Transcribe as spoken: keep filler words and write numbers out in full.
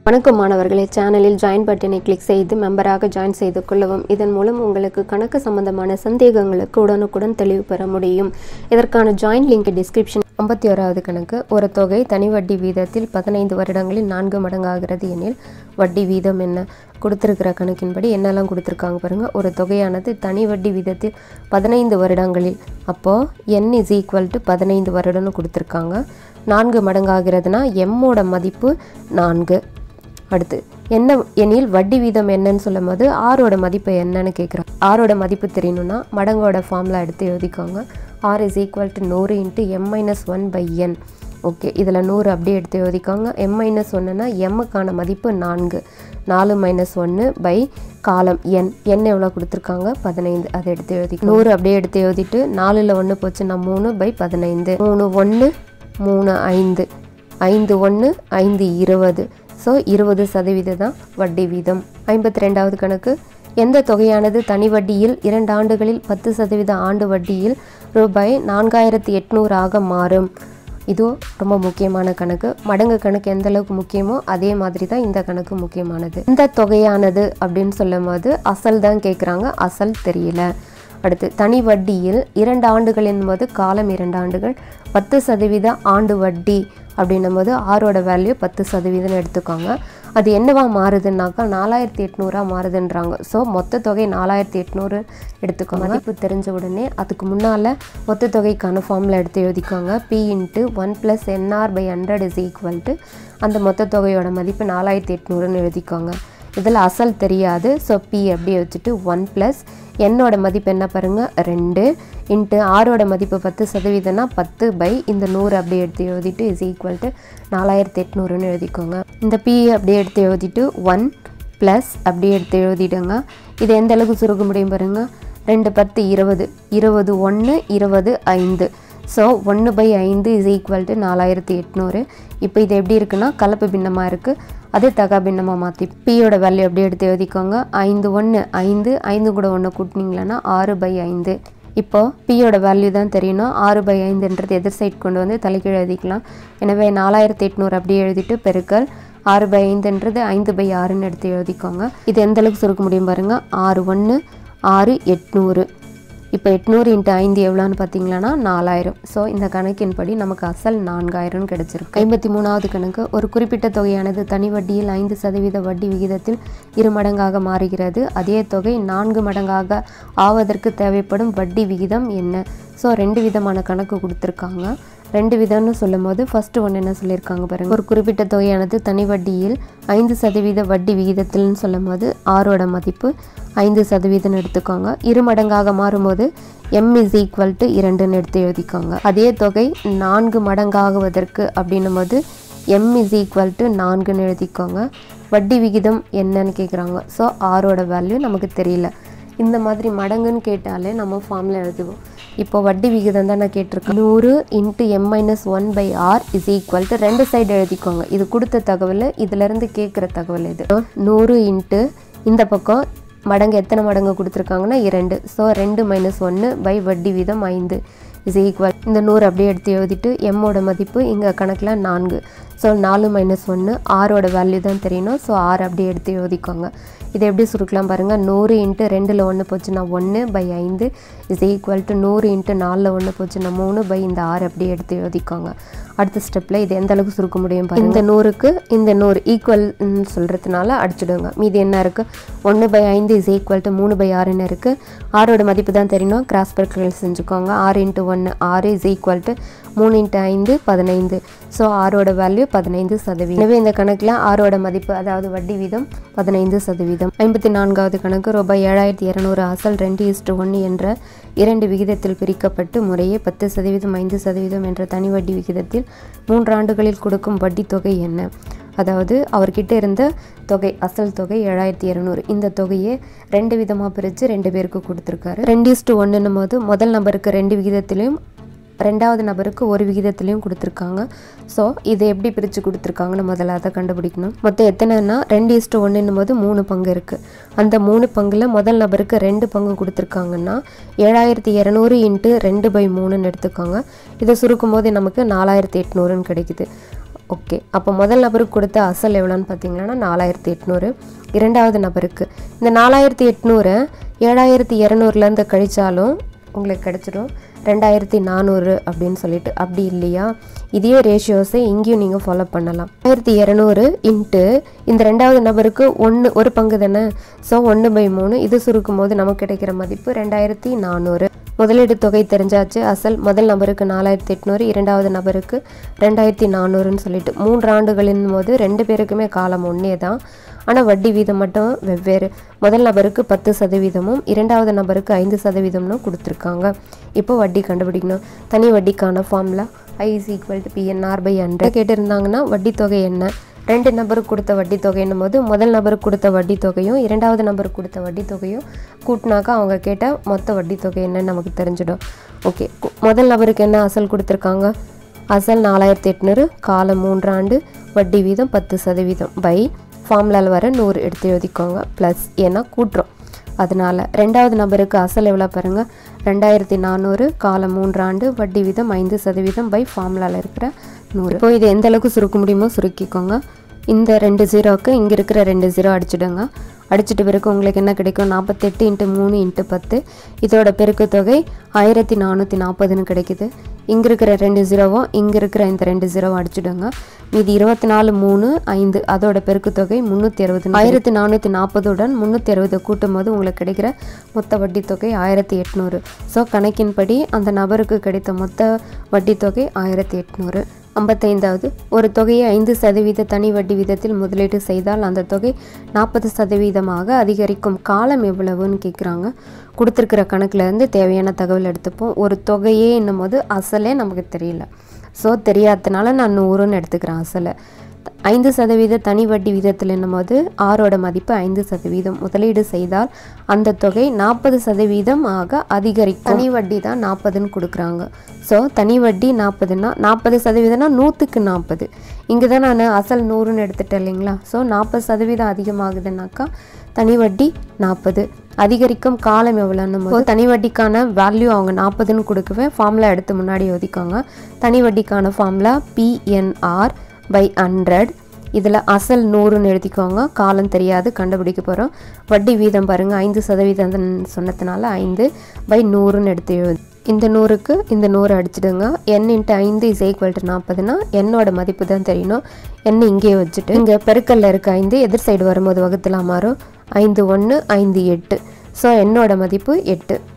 வணக்கம் மாணவர்களே, சேனலில் ஜாயின் பட்டனை கிளிக் செய்து மெம்பராக ஜாயின் செய்து கொள்ளவும். இதன் மூலம் உங்களுக்கு கணக்கு சம்பந்தமான சந்தேகங்களுக்கு உடனுக்குடன் தெளிவு பெற முடியும். இதற்கான ஜாயின் லிங்க் டிஸ்கிரிப்ஷன். ஐம்பத்தி ஓராவது கணக்கு. ஒரு தொகை தனி வட்டி வீதத்தில் பதினைந்து வருடங்களில் நான்கு மடங்காகிறது எனில் வட்டி வீதம் என்ன? கொடுத்திருக்கிற கணக்கின்படி என்னெல்லாம் கொடுத்துருக்காங்க பாருங்கள். ஒரு தொகையானது தனி வட்டி வீதத்தில் பதினைந்து வருடங்களில், அப்போது என் இஸ் ஈக்குவல் டு பதினைந்து வருடம்னு கொடுத்துருக்காங்க. நான்கு மடங்காகிறதுனா எம்மோட மதிப்பு நான்கு. அடுத்து என்ன எனில் வட்டி வீதம் என்னன்னு சொல்லும் போது ஆரோட மதிப்பு என்னன்னு கேட்குறோம். ஆரோட மதிப்பு தெரியணும்னா மடங்கோட ஃபார்முலா எடுத்து எழுதிக்கோங்க. ஆர் இஸ் ஈக்குவல் டு நூறு into M minus one by N. Okay, இதில் நூறு அப்படியே எடுத்து எழுதிக்கோங்க. எம் மைனஸ் ஒன்றுனா எம்முக்கான மதிப்பு நான்கு. நாலு மைனஸ் ஒன்று பை காலம் என். என் எவ்வளோ கொடுத்துருக்காங்க? பதினைந்து. அதை எடுத்து எழுதி நூறு அப்படியே எடுத்து எழுதிட்டு நாலில் ஒன்று போச்சுன்னா மூணு பை பதினைந்து. மூணு ஒன்று மூணு ஐந்து. ஐந்து ஒன்று ஐந்து இருபது. ஸோ இருபது சதவீதம் தான் வட்டி வீதம். ஐம்பத்தி ரெண்டாவது கணக்கு. எந்த தொகையானது தனி வட்டியில் இரண்டு ஆண்டுகளில் பத்து சதவீத ஆண்டு வட்டியில் ரூபாய் நான்காயிரத்தி எட்நூறாக மாறும்? இதுவும் ரொம்ப முக்கியமான கணக்கு. மடங்கு கணக்கு எந்த அளவுக்கு முக்கியமோ அதே மாதிரி தான் இந்த கணக்கு முக்கியமானது. இந்த தொகையானது அப்படின்னு சொல்லும் போது அசல் தான் கேட்குறாங்க, அசல் தெரியல. அடுத்து தனி வட்டியில் இரண்டு ஆண்டுகள் என்பது காலம் இரண்டு ஆண்டுகள், பத்து சதவீத ஆண்டு வட்டி அப்படின்னும் போது ஆரோட வேல்யூ பத்து சதவீதம்னு எடுத்துக்கோங்க. அது என்னவா மாறுதுன்னாக்கா நாலாயிரத்தி எட்நூறா மாறுதுன்றாங்க. ஸோ மொத்த தொகை நாலாயிரத்தி எட்நூறு எடுத்துக்கோங்க. மதிப்பு தெரிஞ்ச உடனே அதுக்கு முன்னால் மொத்த தொகைக்கான ஃபார்மில் எடுத்து எழுதிக்கோங்க. P into one plus NR by hundred is equal to அந்த மொத்த தொகையோட மதிப்பு நாலாயிரத்தி எட்நூறுன்னு எழுதிக்கோங்க. இதில் அசல் தெரியாது. ஸோ பி அப்படியே வச்சுட்டு ஒன் ப்ளஸ் என்னோட மதிப்பு என்ன பாருங்கள் ரெண்டு இன்ட்டு ஆரோட மதிப்பு பத்து சதவீதம்னா பத்து பை இந்த நூறு அப்படியே எடுத்து எழுதிட்டு இஸ் ஈக்குவல் டு நாலாயிரத்தி எட்நூறுன்னு எழுதிக்கோங்க. இந்த பி அப்படியே எடுத்து எழுதிட்டு ஒன் ப்ளஸ் அப்படியே எடுத்து எழுதிடுங்க. இது எந்த அளவுக்கு சுருக்க முடியும் பாருங்கள். ரெண்டு பத்து இருபது. இருபது ஒன்று இருபது ஐந்து. ஸோ ஒன்று பை ஐந்து இஸ் ஈக்குவல் டு நாலாயிரத்தி எட்நூறு. இப்போ இது எப்படி இருக்குன்னா கலப்பு பின்னமாக இருக்குது, அது தகா பின்னமாக மாற்றி பியோட வேல்யூ அப்படியே எடுத்து எழுதிக்கோங்க. ஐந்து ஒன்று ஐந்து. ஐந்து கூட ஒன்று கூட்டினீங்களன்னா ஆறு பை ஐந்து. இப்போது பியோட வேல்யூ தான் தெரியணும். ஆறு பை ஐந்துன்றது எதிர் சைட் கொண்டு வந்து தலைக்கீழ் எழுதிக்கலாம். எனவே நாலாயிரத்தி எட்நூறு அப்படியே எழுதிட்டு பெருக்கல் ஆறு பை ஐந்துன்றது ஐந்து பை ஆறுன்னு எடுத்து எழுதிக்கோங்க. இது எந்த அளவுக்கு சுருக்க முடியும் பாருங்கள். ஆறு ஒன்று ஆறு எட்நூறு. இப்போ எட்நூறு இன்ட்டு ஐந்து எவ்வளோன்னு பார்த்தீங்களன்னா நாலாயிரம். ஸோ இந்த கணக்கின்படி நமக்கு அசல் நான்காயிரம்னு கிடச்சிருக்கு. ஐம்பத்தி மூணாவது கணக்கு. ஒரு குறிப்பிட்ட தொகையானது தனி வட்டியில் ஐந்து சதவீத வட்டி விகிதத்தில் இரு மடங்காக மாறுகிறது. அதே தொகை நான்கு மடங்காக ஆவதற்கு தேவைப்படும் வட்டி விகிதம் என்ன? ஸோ ரெண்டு விதமான கணக்கு கொடுத்துருக்காங்க. ரெண்டு விதம்னு சொல்லும் போது ஃபஸ்ட்டு ஒன்று என்ன சொல்லியிருக்காங்க பாருங்கள். ஒரு குறிப்பிட்ட தொகையானது தனி வட்டியில் ஐந்து சதவீத வட்டி விகிதத்தில்னு சொல்லும் போது ஆரோட மதிப்பு ஐந்து சதவீதம்னு எடுத்துக்கோங்க. இரு மடங்காக மாறும்போது எம் இஸ் ஈக்குவல் டு இரண்டுன்னு எடுத்து எழுதிக்கோங்க. அதே தொகை நான்கு மடங்காகுவதற்கு அப்படின்னும் போது எம் இஸ் ஈக்குவல் டு நான்குன்னு எழுதிக்கோங்க. வட்டி விகிதம் என்னன்னு கேட்குறாங்க. ஸோ ஆரோட வேல்யூ நமக்கு தெரியல. இந்த மாதிரி மடங்குன்னு கேட்டாலே நம்ம ஃபார்மில் எழுதுவோம். இப்போ வட்டி விகிதம் தான் நான் கேட்டிருக்கேன். நூறு into M minus one by R is equal to ரெண்டு சைடு எழுதிக்கோங்க. இது கொடுத்த தகவல், இதிலேருந்து கேட்குற தகவல் இது. நூறு இன்ட்டு இந்த பக்கம் மடங்கு எத்தனை மடங்கு கொடுத்துருக்காங்கன்னா இரண்டு. ஸோ ரெண்டு மைனஸ் ஒன்று பை வட்டி வீதம் ஐந்து இஸ் ஈக்குவல். இந்த நூறு அப்படியே எடுத்து எழுதிட்டு எம்மோட மதிப்பு இங்கே கணக்கில் நான்கு. ஸோ நாலு மைனஸ் ஒன்று ஆரோட வேல்யூ தான் தெரியணும். ஸோ ஆறு அப்படியே எடுத்து எழுதிக்கோங்க. இதை எப்படி சுருக்கலாம் பாருங்கள். நூறு இன்ட்டு ரெண்டில் ஒன்று போச்சுன்னா ஒன்று பை ஐந்து இஸ் ஈக்குவல் டு நூறு இன்ட்டு நாலில் ஒன்று போச்சுன்னா மூணு பை இந்த ஆறு அப்படியே எடுத்து எழுதிக்கோங்க. அடுத்த ஸ்டெப்பில் இது எந்த அளவுக்கு சுருக்க முடியும் பாருங்கள். இந்த நூறுக்கு இந்த நூறு ஈக்குவல் சொல்கிறதுனால அடிச்சுடுங்க. மீதி என்ன இருக்குது? ஒன்று பை ஐந்து இஸ் ஈக்குவல் டு மூணு பை ஆறுன்னு இருக்குது. ஆரோட மதிப்பு தான் தெரியணும். கிராஸ் பெருக்கல் செஞ்சுக்கோங்க. ஆறு இன்ட்டு ஒன்று ஆறு இஸ் ஈக்குவல் டு மூணு இன்ட்டு ஐந்து பதினைந்து. ஸோ ஆரோட வேல்யூ பதினைந்து சதவீதம். எனவே இந்த கணக்கில் ஆரோட மதிப்பு அதாவது வட்டி வீதம் பதினைந்து சதவீதம். ஐம்பத்தி நான்காவது கணக்கு. ரூபாய் ஏழாயிரத்தி இரநூறு அசல் ரெண்டு இஸ்டு ஒன்று என்ற இரண்டு விகிதத்தில் பிரிக்கப்பட்டு முறையே பத்து சதவீதம் ஐந்து சதவீதம் என்ற தனி வட்டி விகிதத்தில் மூன்று ஆண்டுகளில் கொடுக்கும் வட்டி தொகை என்ன? அதாவது அவர்கிட்ட இருந்த தொகை அசல் தொகை ஏழாயிரத்தி இரநூறு. இந்த தொகையை ரெண்டு விதமாக பிரித்து ரெண்டு பேருக்கு கொடுத்துருக்காரு. ரெண்டு இஸ்டு ஒன்றுன்னும் போது முதல் நபருக்கு ரெண்டு விகிதத்திலையும் ரெண்டாவது நபருக்கு ஒரு விகிதத்திலையும் கொடுத்துருக்காங்க. ஸோ இதை எப்படி பிரித்து கொடுத்துருக்காங்கன்னு முதல்ல அதை கண்டுபிடிக்கணும். மொத்தம் எத்தனைன்னா ரெண்டு இஸ்டு ஒன்றுன்னும் போது மூணு பங்கு இருக்குது. அந்த மூணு பங்கில் முதல் நபருக்கு ரெண்டு பங்கு கொடுத்துருக்காங்கன்னா ஏழாயிரத்தி இரநூறு இன்ட்டு ரெண்டு பை மூணுன்னு எடுத்துக்கோங்க. இதை சுருக்கும் போது நமக்கு நாலாயிரத்தி எட்நூறுன்னு கிடைக்குது. ஓகே, அப்போ முதல் நபருக்கு கொடுத்த அசல் எவ்வளோன்னு பார்த்தீங்கன்னா நாலாயிரத்தி எட்நூறு. இரண்டாவது நபருக்கு இந்த நாலாயிரத்தி எட்நூறு ஏழாயிரத்தி இரநூறுலேருந்து கழித்தாலும் உங்களுக்கு கிடச்சிடும் ரெண்டாயிரத்தி நானூறு அப்படின்னு சொல்லிட்டு. அப்படி இல்லையா, இதே ரேஷியோஸை இங்கேயும் நீங்கள் ஃபாலோ பண்ணலாம். ஆயிரத்தி இரநூறு இன்ட்டு இந்த ரெண்டாவது நபருக்கு ஒன்று ஒரு பங்கு தானே, ஸோ ஒன்று பை மூணு. இது சுருக்கும் போது நமக்கு கிடைக்கிற மதிப்பு ரெண்டாயிரத்தி நானூறு. முதலீடு தொகை தெரிஞ்சாச்சு. அசல் முதல் நபருக்கு நாலாயிரத்தி எட்நூறு, இரண்டாவது நபருக்கு ரெண்டாயிரத்தி நானூறுன்னு சொல்லிட்டு மூன்று ஆண்டுகளின் போது ரெண்டு பேருக்குமே காலம் ஒன்றே தான், ஆனால் வட்டி வீதம் மட்டும் வெவ்வேறு. முதல் நபருக்கு பத்து சதவீதமும் இரண்டாவது நபருக்கு ஐந்து சதவீதம்னு கொடுத்துருக்காங்க. இப்போ வட்டி கண்டுபிடிக்கணும். தனி வட்டிக்கான formula I is equal to PNR by hundred. கேட்டிருந்தாங்கன்னா வட்டி தொகை என்ன, ரெண்டு நபருக்கு கொடுத்த வட்டி தொகைன்னும் போது முதல் நபருக்கு கொடுத்த வட்டி தொகையும் இரண்டாவது நபருக்கு கொடுத்த வட்டி தொகையும் கூட்டினாக்கா அவங்க கேட்ட மொத்த வட்டி தொகை என்னன்னு நமக்கு தெரிஞ்சிடும். ஓகே, முதல் நபருக்கு என்ன அசல் கொடுத்துருக்காங்க, அசல் நாலாயிரத்தி எட்நூறு, காலம் மூன்றாண்டு, வட்டி வீதம் பத்து சதவீதம் பை ஃபார்முலாவில் வர நூறு எடுத்து எழுதிக்கோங்க ப்ளஸ், ஏன்னா கூட்டுறோம் அதனால். ரெண்டாவது நபருக்கு அசல் எவ்வளோ பாருங்கள், ரெண்டாயிரத்தி நானூறு, காலம் மூன்றாண்டு, வட்டி வீதம் ஐந்து சதவீதம் பை ஃபார்முலாவில் இருக்கிற நூறு. இப்போ இது எந்த அளவுக்கு சுருக்க முடியுமோ சுருக்கிக்கோங்க. இந்த ரெண்டு ஜீரோவுக்கு இங்கே இருக்கிற ரெண்டு ஜீரோ அடிச்சுடுங்க. அடிச்சுட்டு பிறகு உங்களுக்கு என்ன கிடைக்கும், நாற்பத்தெட்டு இன்ட்டு மூணு இன்ட்டு பத்து, இதோட பெருக்கு தொகை ஆயிரத்தி நானூற்றி நாற்பதுன்னு கிடைக்குது. இங்கே இருக்கிற ரெண்டு ஜீரோவும் இங்கே இருக்கிற இந்த ரெண்டு ஜீரோவும் அடிச்சுடுங்க. மீதி இருபத்தி நாலு மூணு ஐந்து, அதோட பெருக்கு தொகை முந்நூற்றி அறுபது. ஆயிரத்தி நானூற்றி நாற்பதுடன் முந்நூற்றி அறுபது கூட்டும் போது உங்களுக்கு கிடைக்கிற மொத்த வட்டி தொகை ஆயிரத்தி எட்நூறு. ஸோ கணக்கின்படி அந்த நபருக்கு கிடைத்த மொத்த வட்டி தொகை ஆயிரத்தி எட்நூறு. ஐம்பத்தைந்தாவது, ஒரு தொகையை ஐந்து சதவீத தனி வட்டி வீதத்தில் முதலீடு செய்தால் அந்த தொகை நாற்பது சதவீதமாக அதிகரிக்கும் காலம் எவ்வளவுன்னு கேட்குறாங்க. கொடுத்துருக்கிற கணக்குலேருந்து தேவையான தகவல் எடுத்துப்போம். ஒரு தொகையே என்னும் போது அசலே நமக்கு தெரியல, ஸோ தெரியாததுனால நான் நூறுன்னு எடுத்துக்கிறேன் அசலை. ஐந்து சதவீத தனி வட்டி வீதத்தில் என்னும்போது ஆரோட மதிப்பு ஐந்து சதவீதம் முதலீடு செய்தால் அந்த தொகை நாற்பது சதவீதம் ஆக அதிகரிக்கும். தனி வட்டி தான் நாற்பதுன்னு கொடுக்குறாங்க. ஸோ தனி வட்டி நாற்பதுன்னா நாற்பது சதவீதம்னா நூற்றுக்கு நாற்பது. இங்கே தான் நான் அசல் நூறுன்னு எடுத்துட்டேன் இல்லைங்களா. ஸோ நாற்பது சதவீதம் அதிகமாகுதுன்னாக்கா தனி வட்டி நாற்பது. அதிகரிக்கும் காலம் எவ்வளோன்னு போது தனி வட்டிக்கான வேல்யூ அவங்க நாற்பதுன்னு கொடுக்கவே ஃபார்முலா எடுத்து முன்னாடி ஒதுக்காங்க. தனி வட்டிக்கான ஃபார்முலா பிஎன்ஆர் பை ஹண்ட்ரட். இதில் அசல் நூறுன்னு எழுதிக்கோங்க, காலம் தெரியாது கண்டுபிடிக்க போகிறோம். வட்டி வீதம் பாருங்கள் ஐந்து சதவீதம் சொன்னதுனால ஐந்து பை நூறுன்னு எடுத்து எழுது. இந்த நூறுக்கு இந்த நூறு அடிச்சிடுங்க. என் இன்ட்டு ஐந்து இஸ் ஈக்குவல் டு நாற்பதுனா என்னோட மதிப்பு தான் தெரியணும். என் இங்கேயே வச்சுட்டு இங்கே பெருக்கல்ல இருக்க ஐந்து எதிர் சைடு வரும்போது வகுத்துலாம் மாறும். ஐந்து ஒன்று ஐந்து எட்டு. ஸோ என்னோட மதிப்பு எட்டு.